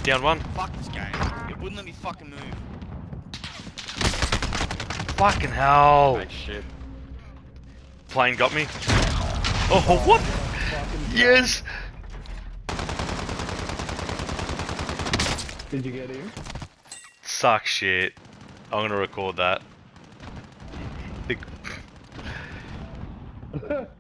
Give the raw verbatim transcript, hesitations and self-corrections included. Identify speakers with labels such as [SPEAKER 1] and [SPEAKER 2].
[SPEAKER 1] Down one.
[SPEAKER 2] Fuck this game. It wouldn't let me fucking move.
[SPEAKER 1] Fucking hell.
[SPEAKER 2] Oh shit.
[SPEAKER 1] Plane got me. Oh, what? Yes.
[SPEAKER 3] Did you get him?
[SPEAKER 1] Suck shit. I'm gonna record that. The-